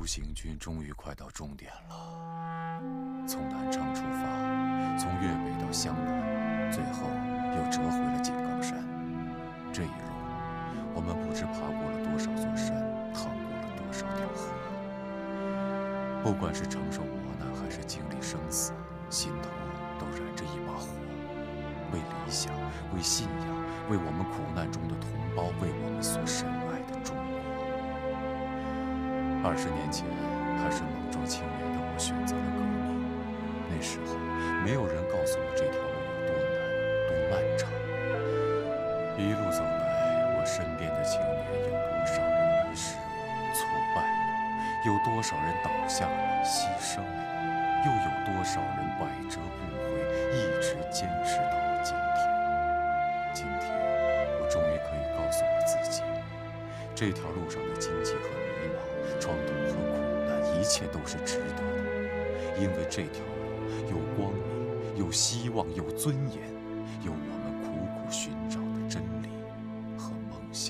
行军终于快到终点了，从南昌出发，从粤北到湘南，最后又折回了井冈山。这一路，我们不知爬过了多少座山，趟过了多少条河。不管是承受磨难，还是经历生死，心头都燃着一把火，为理想，为信仰，为我们苦难中的同胞，为我们所深爱的中国。20年前，还是莽撞青年的我选择了革命。那时候，没有人告诉我这条路有多难、多漫长。一路走来，我身边的青年有多少人迷失过、挫败过？有多少人倒下了、牺牲了？又有多少人百折不回，一直坚持到了今天？今天，我终于可以告诉我自己，这条路上的荆棘和迷茫、创痛和苦难，一切都是值得的，因为这条路有光明，有希望，有尊严，有我们苦苦寻找的真理和梦想。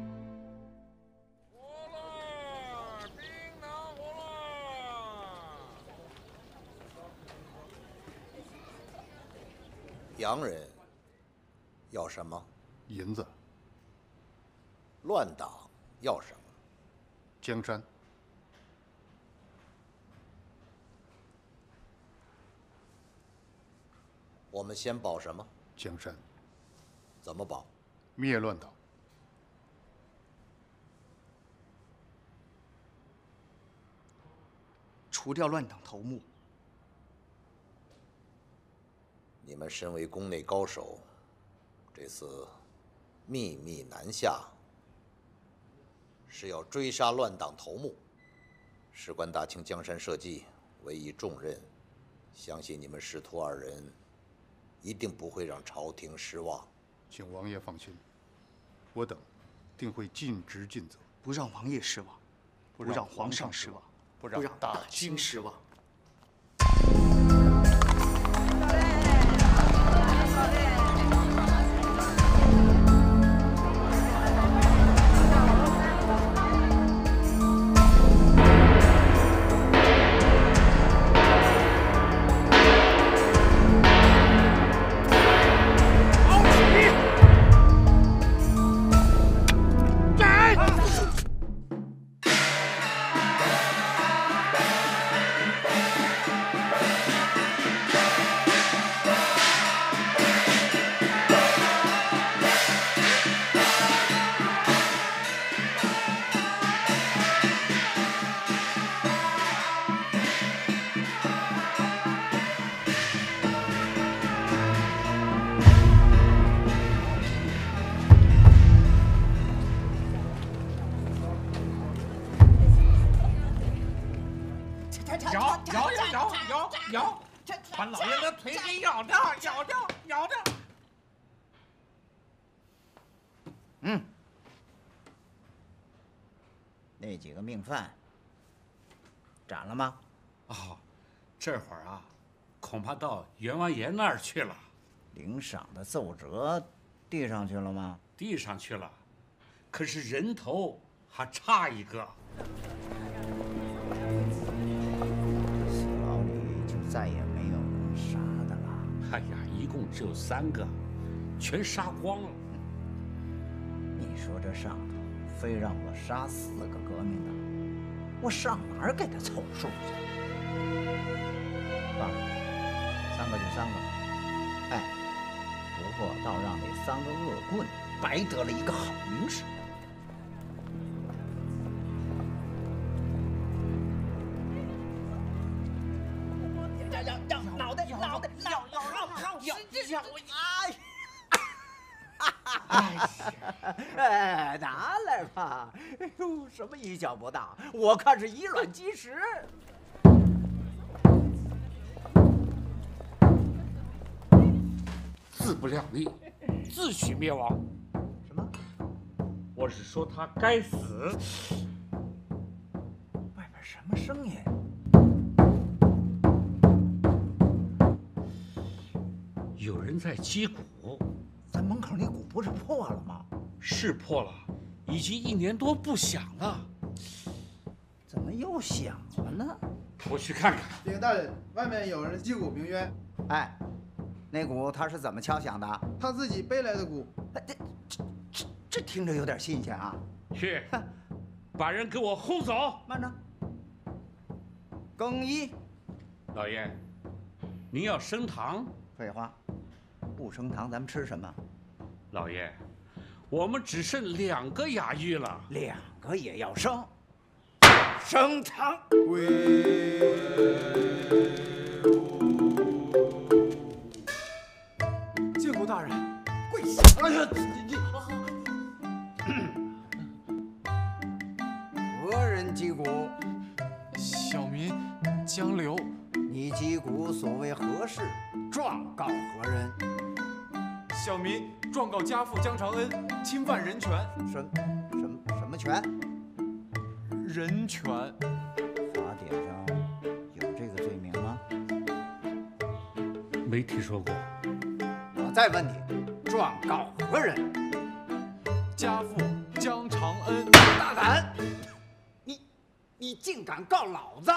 活了，槟榔活了！ 洋人要什么？ 银子。 乱党要什么？ 江山。 我们先保什么？ 江山。 怎么保？ 灭乱党。 除掉乱党头目。 你们身为宫内高手，这次秘密南下，是要追杀乱党头目。事关大清江山社稷，委以重任，相信你们师徒二人一定不会让朝廷失望。 请王爷放心，我等定会尽职尽责， 不让王爷失望，不让皇上失望，不让大清失望。 咬，把老爷的腿给咬着，咬着。 那几个命犯斩了吗？ 哦，这会儿啊，恐怕到阎王爷那儿去了。 领赏的奏折递上去了吗？ 递上去了，可是人头还差一个。 死牢里就再也没有能杀的了。 哎呀，一共只有3个，全杀光了。 你说这上头非让我杀4个革命党，我上哪儿给他凑数去？放3个就3个，哎，不过倒让那3个恶棍白得了一个好名声。哎，拿来吧！哎呦，什么以小博大，我看是以卵击石。 自不量力，自取灭亡。 什么？ 我是说他该死。 外边什么声音？ 有人在击鼓。 咱门口那鼓不是破了吗？ 是破了，已经1年多不响了。 怎么又响了呢？ 我去看看。 禀大人，外面有人击鼓鸣冤。 哎，那鼓他是怎么敲响的？ 他自己背来的鼓。 这听着有点新鲜啊！ 去，把人给我轰走。 慢着，更衣。 老爷，您要升堂？ 废话，不升堂咱们吃什么？ 老爷，我们只剩2个衙役了 ，2个也要升。升堂。 借鼓大人， 跪下！哎呀，你何人击鼓？ 小民江流。 你击鼓所为何事？状告何人？ 小民状告家父江长恩侵犯人权。 什么权？ 人权。 法典上有这个罪名吗？ 没听说过。 我再问你，状告何人？ 家父江长恩。 大胆！你竟敢告老子！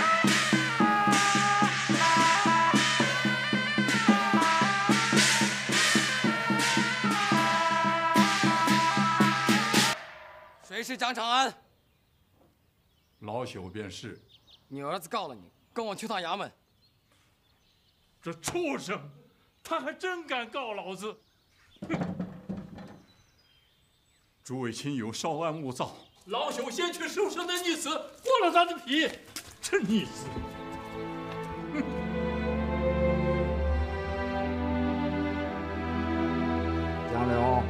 谁是江长安？ 老朽便是。 你儿子告了你，跟我去趟衙门。 这畜生，他还真敢告老子！哼！诸位亲友稍安勿躁，老朽先去收拾那逆子，剥了他的皮。这逆子，哼！ 江流，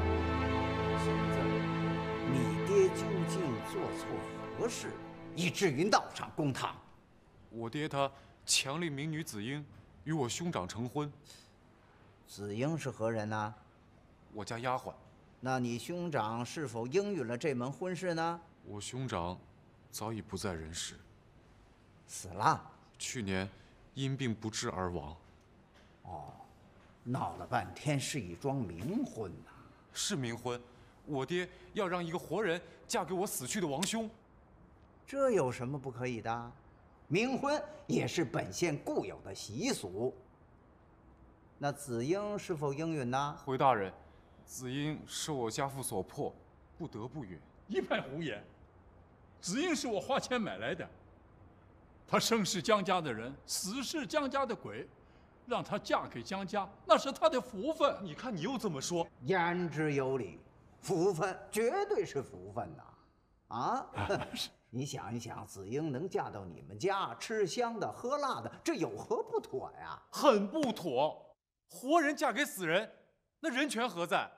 你爹究竟做错何事，以至于闹上公堂？ 我爹他强令民女子英与我兄长成婚。 子英是何人呢？ 我家丫鬟。 那你兄长是否应允了这门婚事呢？ 我兄长早已不在人世， 死了。 去年因病不治而亡。 哦，闹了半天是一桩冥婚呐。 是冥婚，我爹要让一个活人嫁给我死去的王兄。 这有什么不可以的？冥婚也是本县固有的习俗。那子英是否应允呢？ 回大人，子英是我家父所迫，不得不允。 一派胡言！子英是我花钱买来的，她生是江家的人，死是江家的鬼，让她嫁给江家，那是她的福分。 你看你又这么说， 言之有理，福分绝对是福分呐！啊，你想一想，子英能嫁到你们家，吃香的喝辣的，这有何不妥呀？ 很不妥。活人嫁给死人，那人权何在？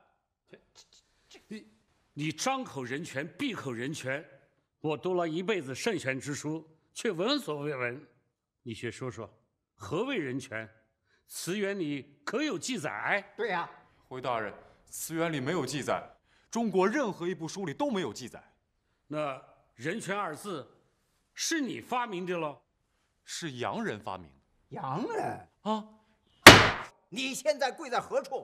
你张口人权，闭口人权，我读了一辈子圣贤之书，却闻所未闻。你却说说，何谓人权？词源里可有记载？ 对呀， 回大人，词源里没有记载，中国任何一部书里都没有记载。 那人权二字是你发明的喽？ 是洋人发明的。 洋人啊？ 你现在跪在何处？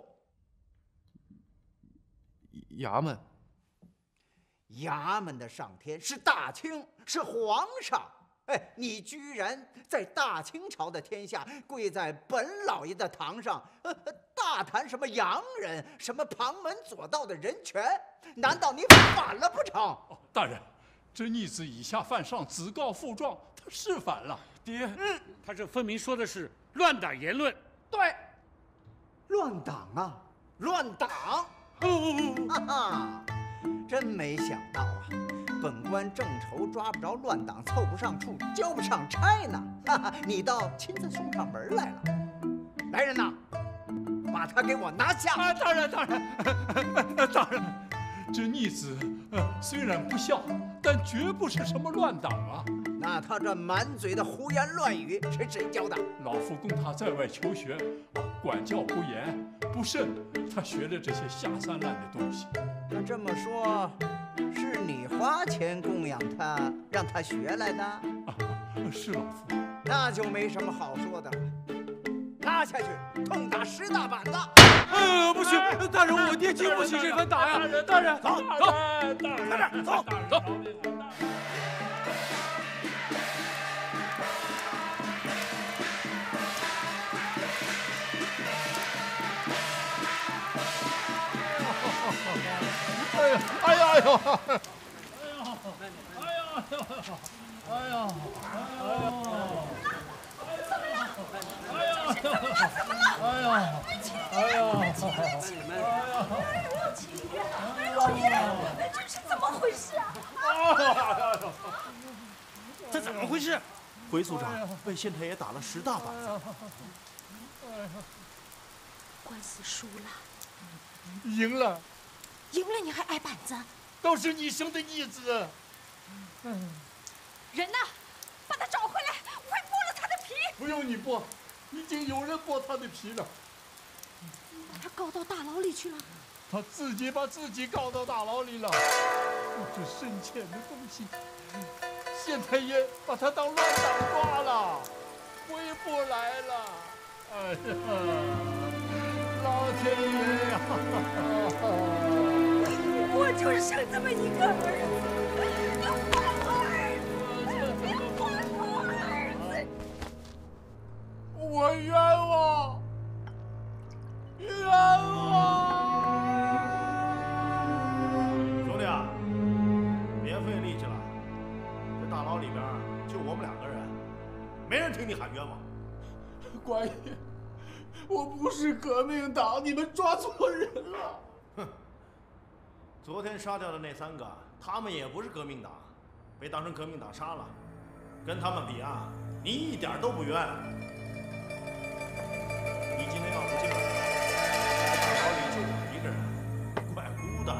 衙门。 衙门的上天是大清，是皇上。哎，你居然在大清朝的天下跪在本老爷的堂上，大谈什么洋人，什么旁门左道的人权？难道你反了不成？ 哦，大人，这逆子以下犯上，自告负状，他是反了。 爹， 他这分明说的是乱党言论。 对，乱党啊，乱党！哈哈，真没想到啊！本官正愁抓不着乱党，凑不上处，交不上差呢。哈哈，你倒亲自送上门来了。来人呐，把他给我拿下！ 啊，大人，大人，这逆子虽然不孝，但绝不是什么乱党啊。 那他这满嘴的胡言乱语是谁教的？ 老夫供他在外求学，管教不严不慎，他学了这些下三滥的东西。 那这么说，是你花钱供养他，让他学来的？ 是老夫。 那就没什么好说的了。拉下去，痛打10大板子！ 不行，大人，我爹经不起这番打呀！大人， 走， 大人， 走。 这是怎么回事啊？ 这怎么回事？回组长被县太爷打了10大板子。 官司输了， 赢了， 赢了你还挨板子？ 都是你生的义子。 人呢？把他找回来，我会剥了他的皮。 不用你剥，已经有人剥他的皮了。 你把他告到大牢里去了？ 他自己把自己告到大牢里了。这深浅的东西，县太爷把他当乱党抓了，回不来了。哎呀，老天爷呀！ 我就生这么一个儿子，你还我儿子，你还我儿子！ 我冤枉，冤枉！ 兄弟啊，别费力气了，这大牢里边就我们2个人，没人听你喊冤枉。 官爷，我不是革命党，你们抓错人了。 哼，昨天杀掉的那3个，他们也不是革命党，被当成革命党杀了。跟他们比啊，你一点都不冤。你今天要出去了，大牢里就我一个人，怪孤单。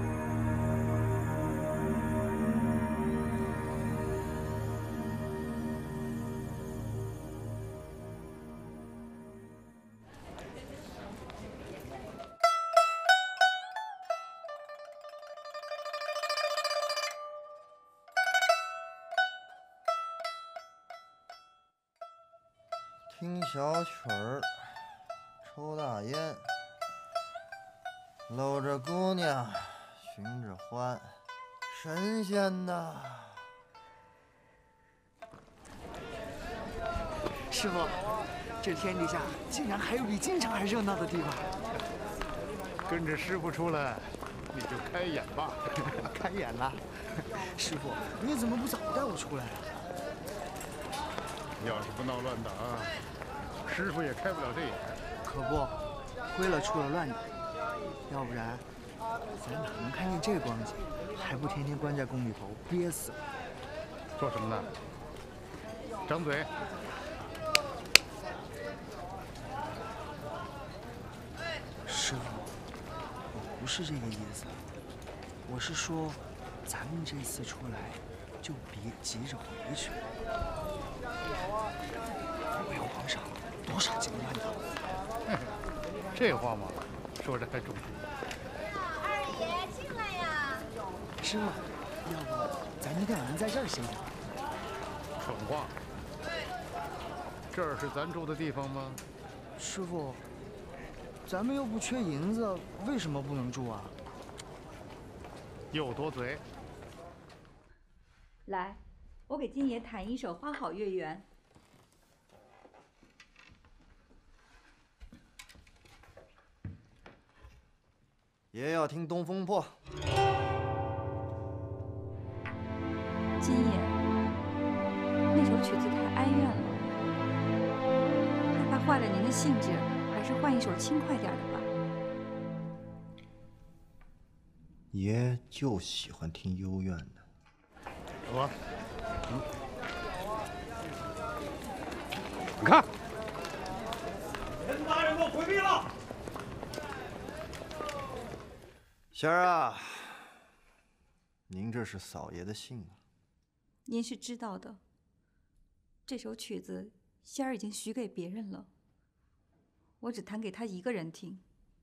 听小曲儿，抽大烟，搂着姑娘，寻着欢，神仙呐！ 师傅，这天底下竟然还有比京城还热闹的地方。 跟着师傅出来，你就开眼吧。 开眼了，师傅，你怎么不早带我出来啊？ 要是不闹乱党，师傅也开不了这眼。 可不，亏了出了乱党，要不然咱哪能看见这光景？还不天天关在宫里头憋死了。 说什么呢？张嘴！ 师傅，我不是这个意思，我是说，咱们这次出来就别急着回去。为皇上多少惊乱党！ 这话嘛，说着还中听。 二爷进来呀！ 师傅，要不咱今天晚上在这儿歇歇？ 蠢话！这儿是咱住的地方吗？ 师傅，咱们又不缺银子，为什么不能住啊？ 又多嘴。 来，我给金爷弹一首《花好月圆》。 爷要听《东风破》。 金爷，那首曲子太哀怨了，害怕坏了您的兴致，还是换一首轻快点的吧。 爷就喜欢听幽怨的。 我，你看， 人大人给我回避了。 仙儿啊，您这是嫂爷的信啊。 您是知道的，这首曲子仙儿已经许给别人了，我只弹给他一个人听。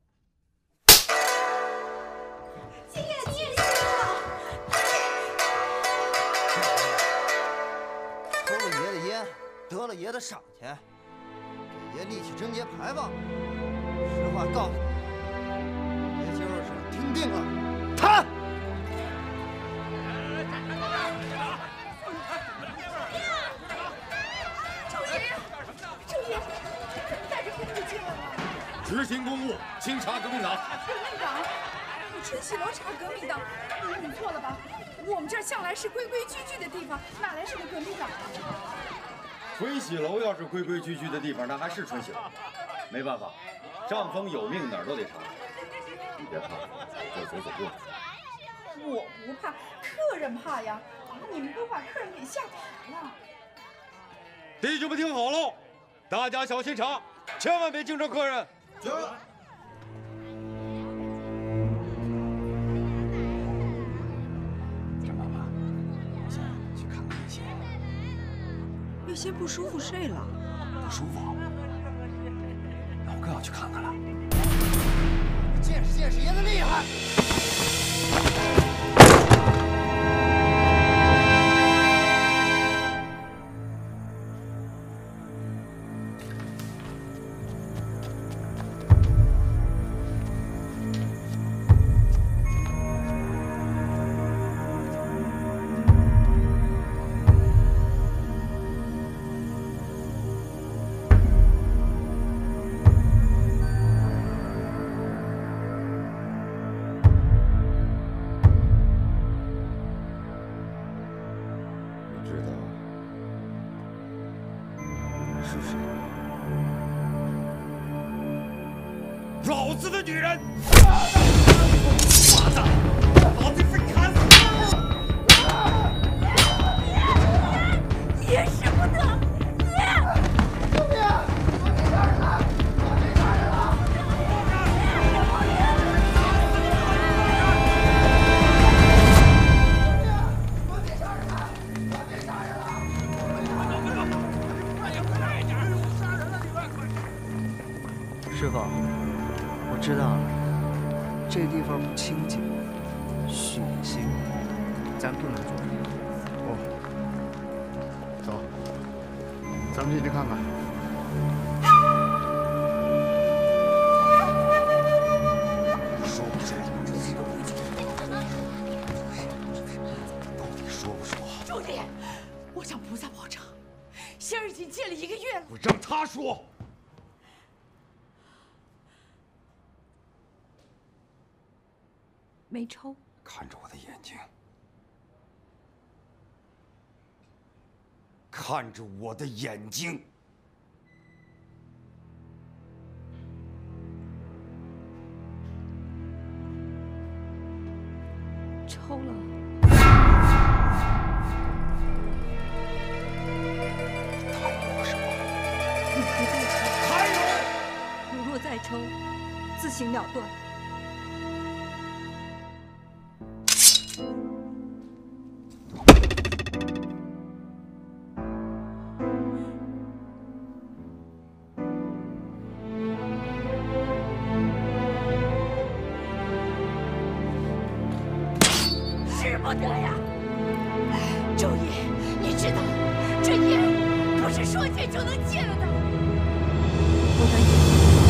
金爷，金爷，好！ 抽了爷的烟，得了爷的赏钱，给爷立起贞节牌坊。实话告诉你，爷今儿是要听定了，弹！ 执行公务，清查革命党。革命党， 春熙楼查革命党，你错了吧？我们这儿向来是规规矩矩的地方，哪来什么革命党？ 春熙楼要是规规矩矩的地方，那还是春熙楼。没办法，上峰有命，哪儿都得查。你别怕，就走走过。 我不怕，客人怕呀！你们都把客人给吓跑了。 弟兄们听好喽，大家小心查，千万别惊着客人。 行。 张妈妈，我想去看看月仙。 月仙不舒服睡了。 不舒服？那我更要去看看了。 见识见识爷的厉害！ 老子的女人！妈的，老子非砍死你！ 也使不得， 救命！我给杀人了！我给杀人了！我给杀人了！我给杀人了！ 快点，杀人了你们！ 师傅，我知道了，这地方不清净，血腥，咱不能做这个。 哦，走，咱们进去看看。 说不说？到底说不说？ 主理，我向菩萨保证，仙儿已经戒了1个月了。 我让他说。 没抽。 看着我的眼睛，看着我的眼睛。 抽了。 还有什么？ 你不再抽。 还有！ 你若再抽，自行了断。 使不得呀！周爷，你知道这烟不是说戒就能戒了的。 我的眼。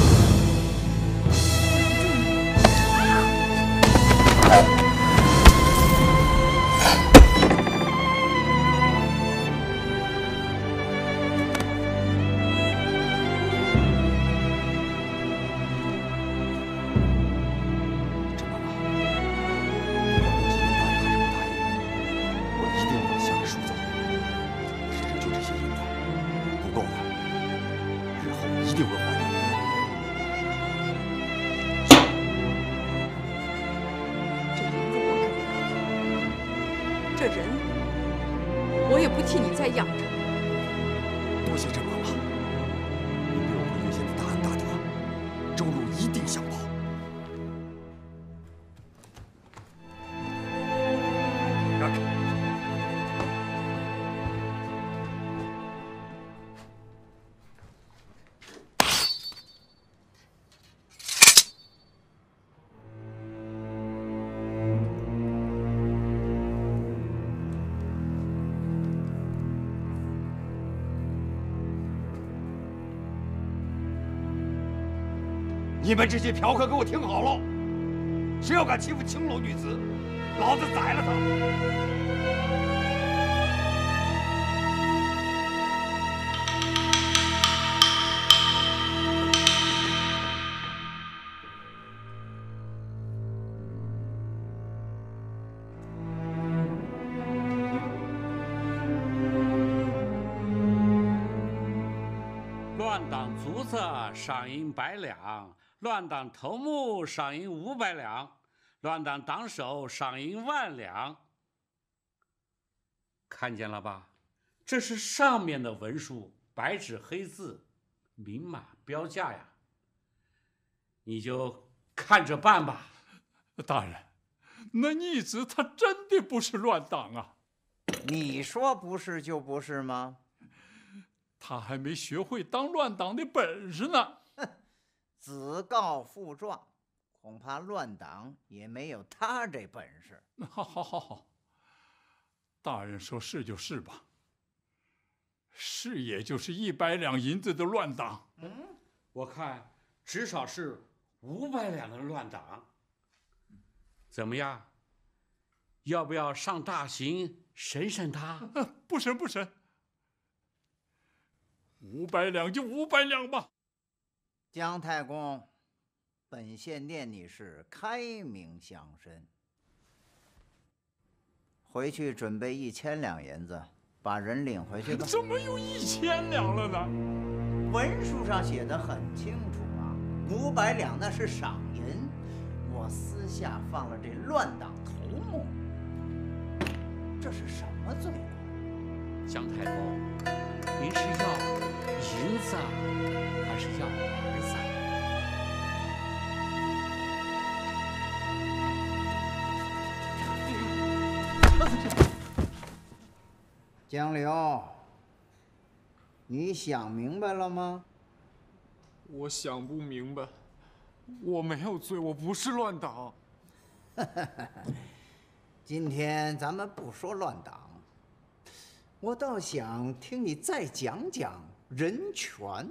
这人，我也不替你再养着。 多谢郑妈妈，您对我和月仙的大恩大德，周路一定相报。让开！ 你们这些嫖客，给我听好了！谁要敢欺负青楼女子，老子宰了他！ 乱党卒子赏银100两，乱党头目赏银500两，乱党党首赏银1万两。看见了吧？这是上面的文书，白纸黑字，明码标价呀。你就看着办吧。 大人，那逆子他真的不是乱党啊？ 你说不是就不是吗？ 他还没学会当乱党的本事呢。 子告父状，恐怕乱党也没有他这本事。 好，大人说是就是吧。是也就是100两银子的乱党。 我看至少是500两的乱党。怎么样？要不要上大刑审审他？ 不审。500两就500两吧。 姜太公，本县念你是开明乡绅，回去准备1000两银子，把人领回去吧。 怎么有1000两了呢？ 文书上写的很清楚啊，500两那是赏银，我私下放了这乱党头目，这是什么罪过？ 姜太公，您是要银子还是要儿子？ 江流，你想明白了吗？ 我想不明白，我没有罪，我不是乱党。 今天咱们不说乱党，我倒想听你再讲讲人权。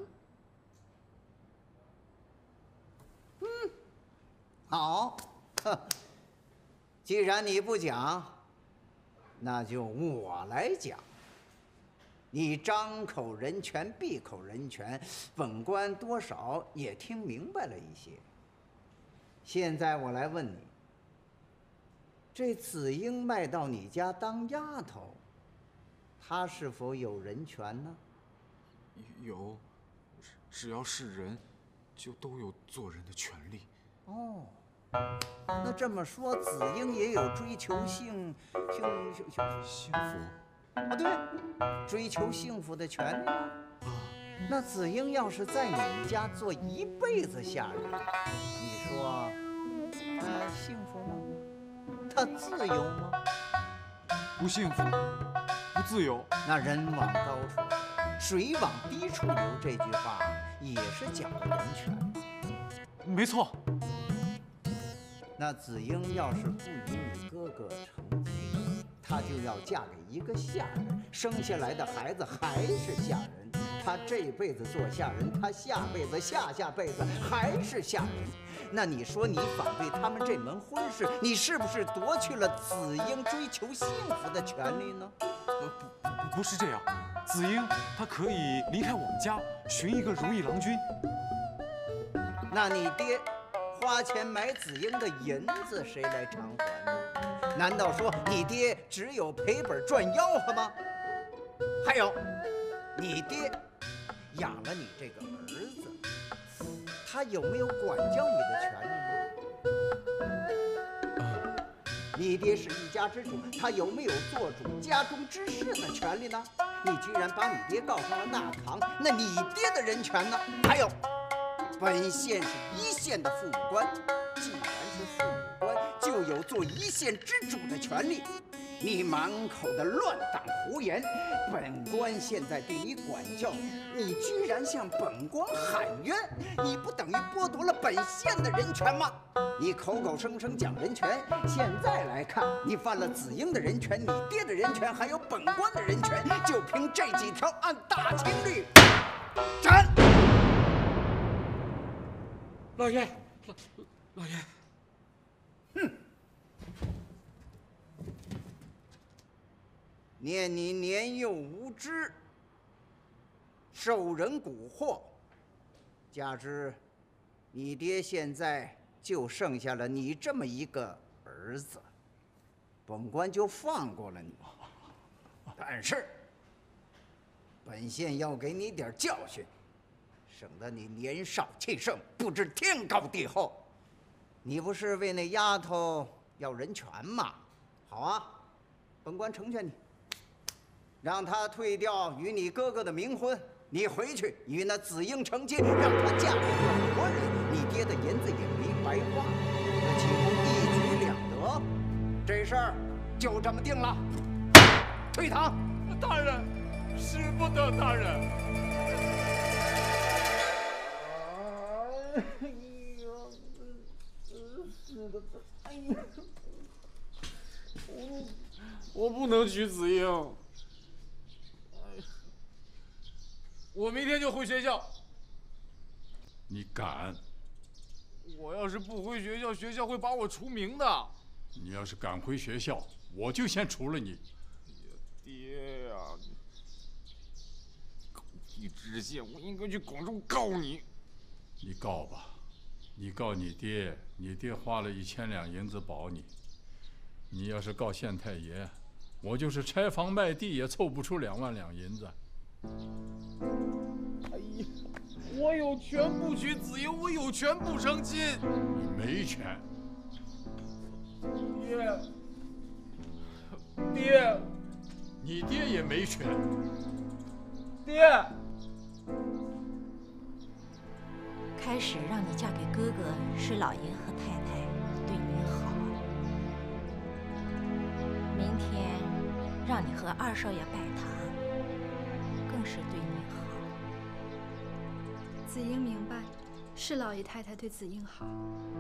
好，既然你不讲，那就我来讲。你张口人权，闭口人权，本官多少也听明白了一些。现在我来问你，这子英卖到你家当丫头，她是否有人权呢？ 有，只要是人，就都有做人的权利。 哦，那这么说，子英也有追求幸福。啊，对，追求幸福的权利啊。那子英要是在你们家做一辈子下人，你说她幸福吗？她自由吗？ 不幸福，不自由。 那人往高处走，水往低处流，这句话也是讲的人权。 没错。 那子英要是不与你哥哥成亲，她就要嫁给一个下人，生下来的孩子还是下人。她这辈子做下人，她下辈子、下下辈子还是下人。那你说你反对他们这门婚事，你是不是夺去了子英追求幸福的权利呢？ 不是这样，子英她可以离开我们家，寻一个如意郎君。 那你爹花钱买子英的银子，谁来偿还呢？难道说你爹只有赔本赚吆喝吗？还有，你爹养了你这个儿子，他有没有管教你的权利呢？你爹是一家之主，他有没有做主家中之事的权利呢？你居然把你爹告上了大堂，那你爹的人权呢？还有，本县是一县的父母官，既然是父母官，就有做一县之主的权利。你满口的乱党胡言，本官现在对你管教，你居然向本官喊冤，你不等于剥夺了本县的人权吗？你口口声声讲人权，现在来看，你犯了子英的人权、你爹的人权，还有本官的人权，就凭这几条，按大清律斩。 老爷，老爷， 哼！念你年幼无知，受人蛊惑，加之你爹现在就剩下了你这么一个儿子，本官就放过了你。但是，本县要给你点教训， 省得你年少气盛，不知天高地厚。你不是为那丫头要人权吗？好啊，本官成全你，让她退掉与你哥哥的冥婚，你回去与那子英成亲，让她嫁给个活人，你爹的银子也没白花，这岂不一举两得？这事儿就这么定了，退堂。 大人，使不得，大人。 哎呀，我不能娶子英。我明天就回学校。 你敢？ 我要是不回学校，学校会把我除名的。 你要是敢回学校，我就先除了你。 爹呀！狗屁知县，我应该去广州告你。 你告吧，你告你爹，你爹花了1000两银子保你。你要是告县太爷，我就是拆房卖地也凑不出2万两银子。 哎呀，我有权不娶子英，我有权不成亲。 你没权。 爹， 你爹也没权。 爹， 开始让你嫁给哥哥是老爷和太太对你好，明天让你和2少爷拜堂，更是对你好。 子英明白，是老爷太太对子英好。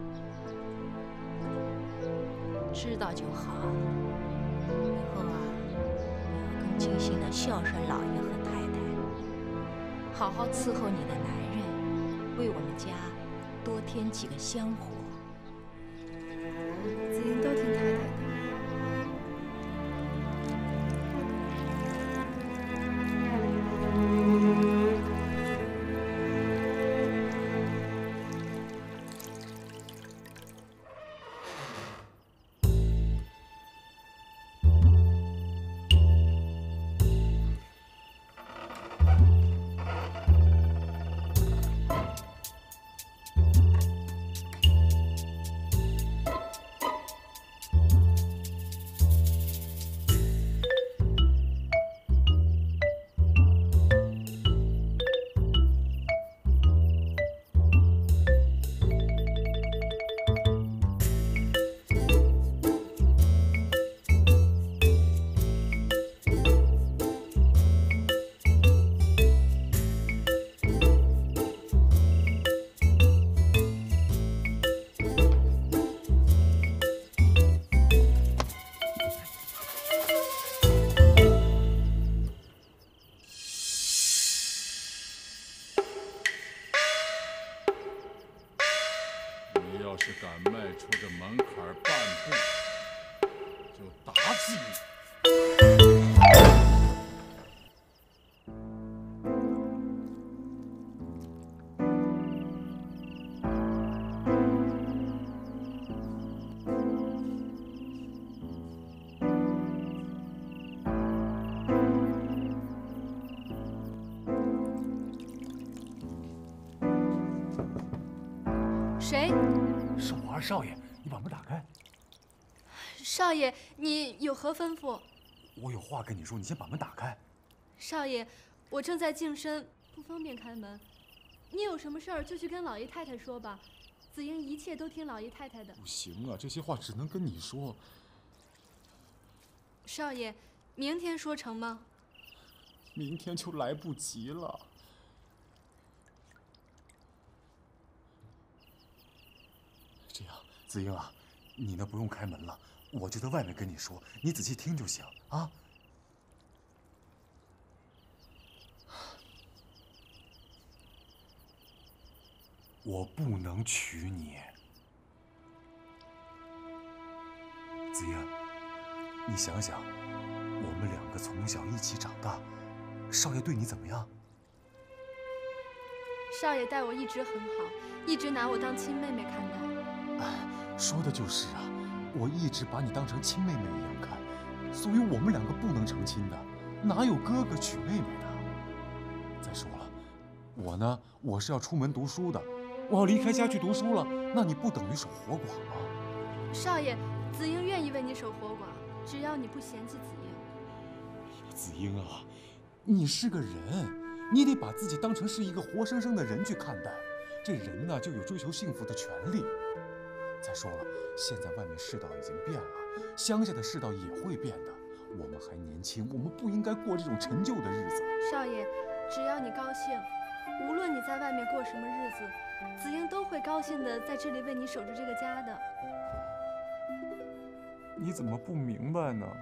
知道就好。以后啊，你要更尽心地孝顺老爷和太太，好好伺候你的男人，为我们家多添几个香火。 子英都听太太的。 要是敢迈出这门槛半步，就打死你！ 谁？ 是我二少爷，你把门打开。 少爷，你有何吩咐？ 我有话跟你说，你先把门打开。 少爷，我正在净身，不方便开门。你有什么事儿就去跟老爷太太说吧，子英一切都听老爷太太的。 不行啊，这些话只能跟你说。 少爷，明天说成吗？ 明天就来不及了。这样，子英啊，你呢不用开门了，我就在外面跟你说，你仔细听就行啊。我不能娶你，子英，你想想，我们两个从小一起长大，少爷对你怎么样？ 少爷待我一直很好，一直拿我当亲妹妹看待。 说的就是啊，我一直把你当成亲妹妹一样看，所以我们两个不能成亲的，哪有哥哥娶妹妹的？再说了， 我呢，我是要出门读书的，我要离开家去读书了，那你不等于守活寡吗？ 少爷，子英愿意为你守活寡，只要你不嫌弃子英。 子英啊，你是个人，你得把自己当成是一个活生生的人去看待。这人呢，就有追求幸福的权利。再说了，现在外面世道已经变了，乡下的世道也会变的。我们还年轻，我们不应该过这种陈旧的日子。 少爷，只要你高兴，无论你在外面过什么日子，子英都会高兴的在这里为你守着这个家的。 你怎么不明白呢？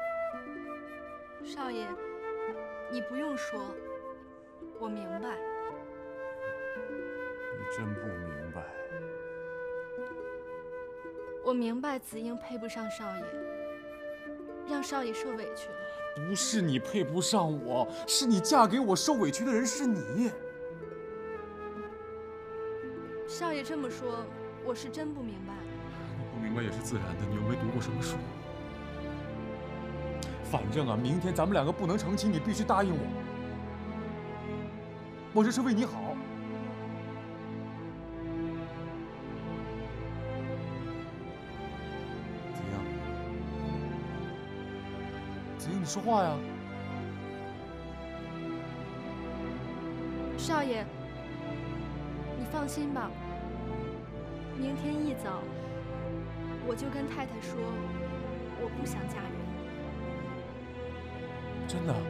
少爷，你不用说，我明白。 你真不明白。 我明白子英配不上少爷，让少爷受委屈了。 不是你配不上我，是你嫁给我受委屈的人是你。 少爷这么说，我是真不明白。 你不明白也是自然的，你又没读过什么书。反正啊，明天咱们两个不能成亲，你必须答应我。我这是为你好。子英，你说话呀！ 少爷，你放心吧，明天一早我就跟太太说，我不想嫁人。 真的？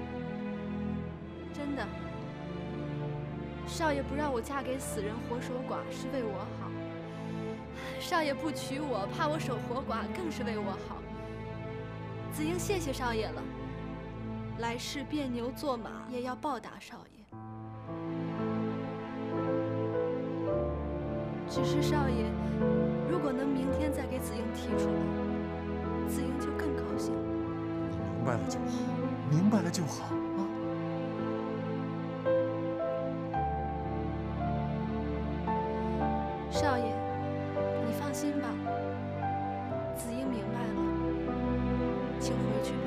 真的。少爷不让我嫁给死人活守寡，是为我好；少爷不娶我，怕我守活寡，更是为我好。子英谢谢少爷了，来世变牛做马也要报答少爷。只是少爷，如果能明天再给子英提出来，子英就更高兴了。 你明白了就好，明白了就好啊。 少爷，你放心吧，子英明白了。请回去吧。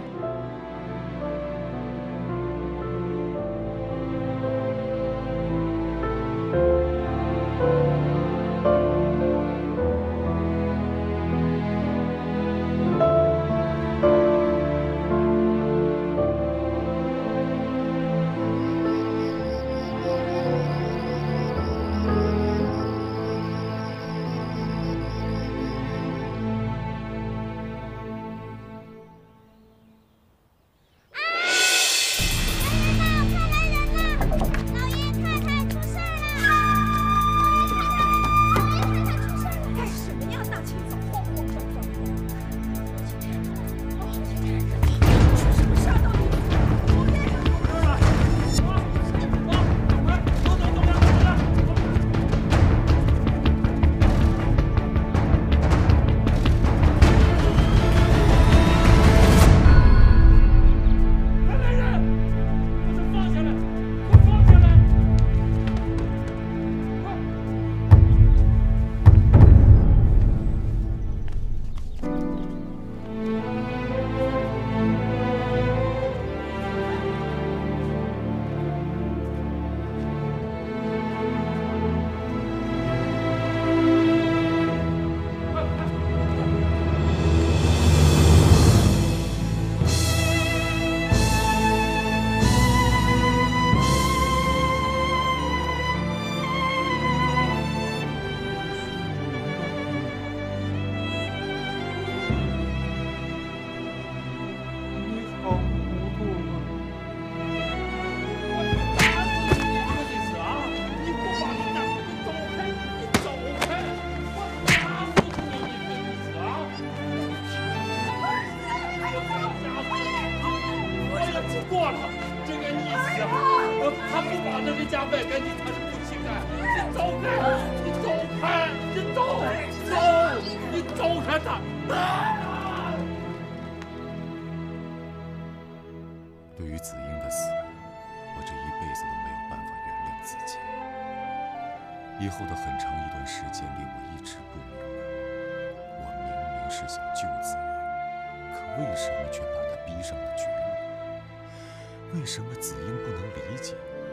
对于子英的死，我这一辈子都没有办法原谅自己。以后的很长一段时间里，我一直不明白，我明明是想救子英，可为什么却把她逼上了绝路？为什么子英不能理解？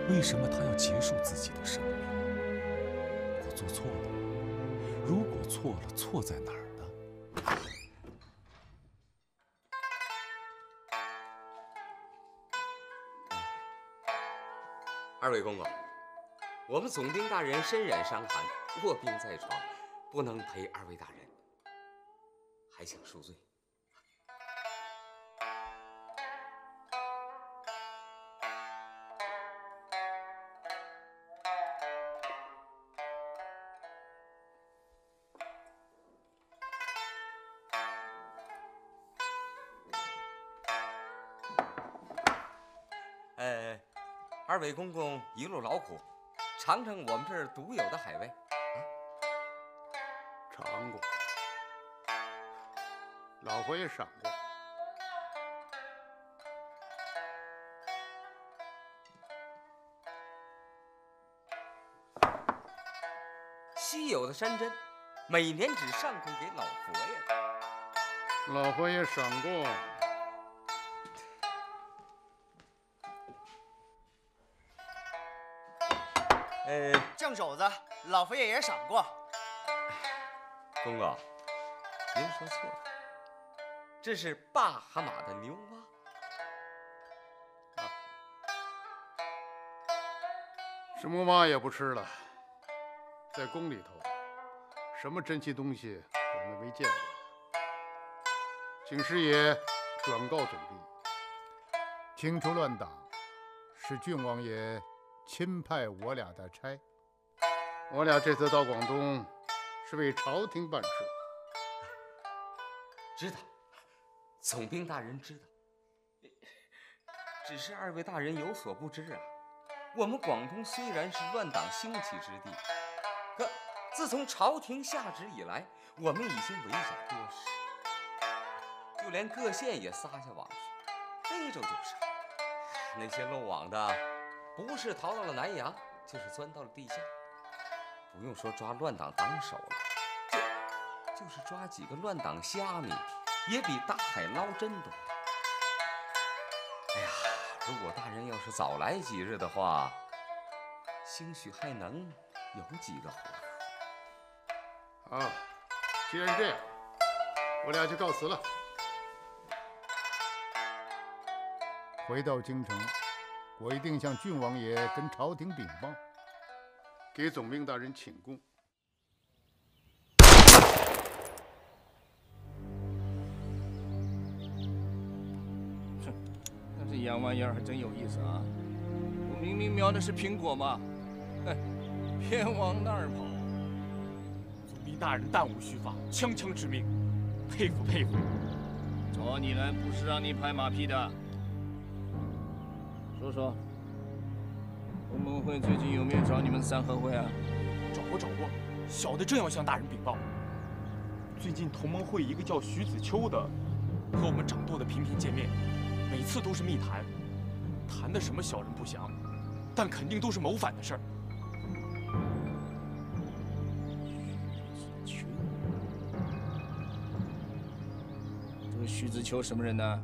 为什么他要结束自己的生命？我做错了吗？如果错了，错在哪儿呢？ 二位公公，我们总兵大人身染伤寒，卧病在床，不能陪二位大人，还请恕罪。二位公公一路劳苦，尝尝我们这儿独有的海味。 尝过，老佛爷赏过。 稀有的山珍，每年只上供给老佛爷。 老佛爷赏过。 酱肘子，老佛爷也赏过。 公公，您说错了，这是坝蛤蟆的牛蛙。 什么蛙也不吃了，在宫里头，什么珍奇东西我们没见过。请师爷转告总兵，清除乱党是郡王爷亲派我俩的差。我俩这次到广东，是为朝廷办事。 知道，总兵大人知道。只是二位大人有所不知啊，我们广东虽然是乱党兴起之地，可自从朝廷下旨以来，我们已经围剿多时，就连各县也撒下网去，逮着就杀。那些漏网的，不是逃到了南洋，就是钻到了地下。不用说抓乱党党首了，就是抓几个乱党虾米，也比大海捞针多。哎呀，如果大人要是早来几日的话，兴许还能有几个活口。 啊，既然这样，我俩就告辞了。回到京城，我一定向郡王爷跟朝廷禀报，给总兵大人请功。 那这洋玩意儿还真有意思啊！我明明瞄的是苹果嘛，偏往那儿跑。 总兵大人弹无虚发，枪枪致命，佩服佩服。 找你来不是让你拍马屁的。说说，同盟会最近有没有找你们三合会啊？ 找过，小的正要向大人禀报。最近同盟会一个叫徐子秋的，和我们掌舵的频频见面，每次都是密谈，谈的什么小人不详，但肯定都是谋反的事儿。 徐子秋，这个徐子秋什么人呢？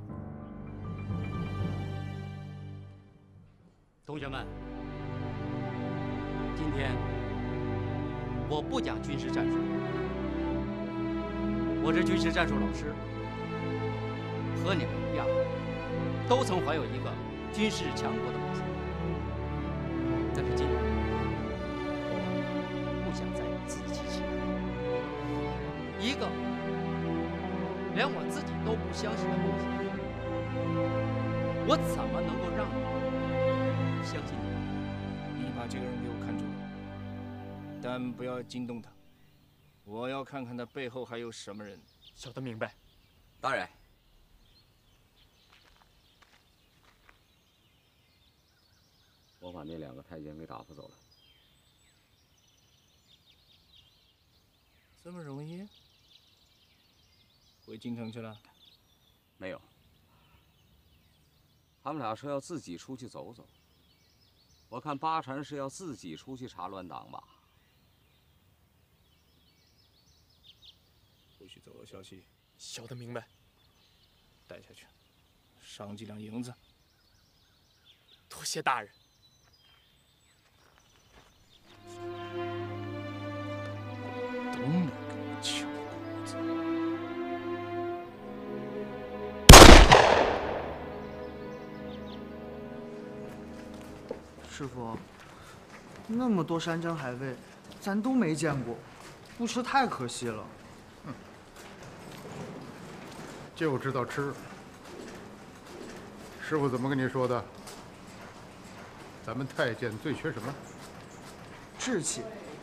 同学们，今天我不讲军事战术，我是军事战术老师，和你们一样，都曾怀有一个军事强国的梦想。但是今天，我不想再自欺欺人，一个连我自己都不相信的梦想，我怎么能够让你相信你？ 你把这个人给我看住，但不要惊动他。我要看看他背后还有什么人。 小的明白。 大人，我把那2个太监给打发走了。 这么容易？回京城去了？ 没有，他们俩说要自己出去走走。我看八成是要自己出去查乱党吧。 或许走漏消息。 小的明白。 带下去，赏几两银子。 多谢大人。 师傅，那么多山珍海味，咱都没见过，不吃太可惜了。 就知道吃。师傅怎么跟你说的？咱们太监最缺什么？ 志气。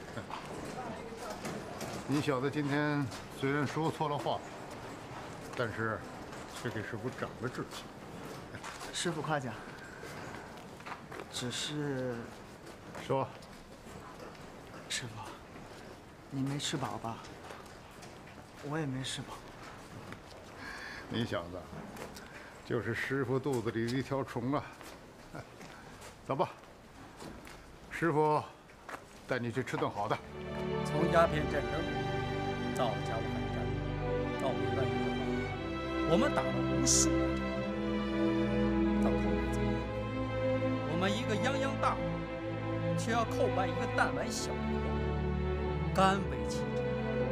你小子今天虽然说错了话，但是却给师傅长了志气。 师傅夸奖。只是， 说， 师傅，你没吃饱吧？我也没吃饱。 你小子就是师傅肚子里的一条虫啊！走吧，师傅带你去吃顿好的。 从鸦片战争到甲午海战，到北万人的我们打了无数的仗，到头来怎么样？我们一个泱泱大国，却要叩拜一个弹丸小国，甘为其战。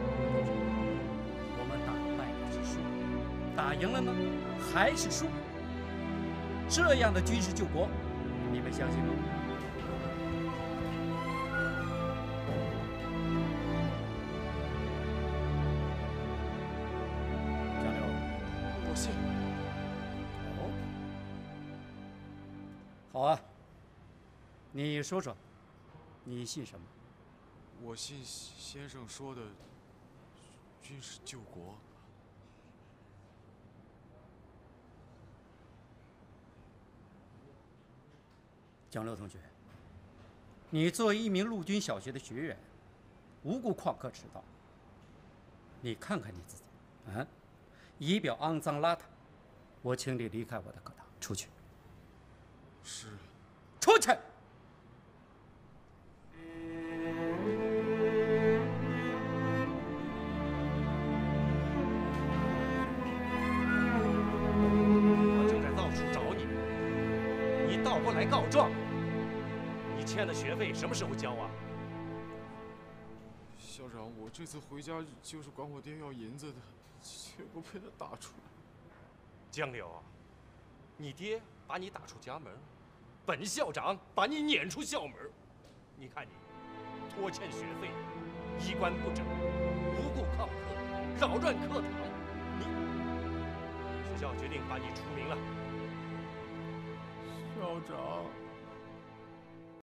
我们打败的是输，打赢了呢还是输。这样的军事救国，你们相信吗？江流， 我信。 哦，好啊，你说说，你信什么？ 我信先生说的军事救国。 江流同学，你作为一名陆军小学的学员，无故旷课迟到，你看看你自己，啊，仪表肮脏邋遢，我请你离开我的课堂，出去。 是。 出去。 我就在到处找你，你倒不来告状。你欠的学费什么时候交啊？ 校长，我这次回家就是管我爹要银子的，结果被他打出来。 江流啊，你爹把你打出家门，本校长把你撵出校门，你看你拖欠学费，衣冠不整，无故旷课，扰乱课堂，学校决定把你除名了。 校长。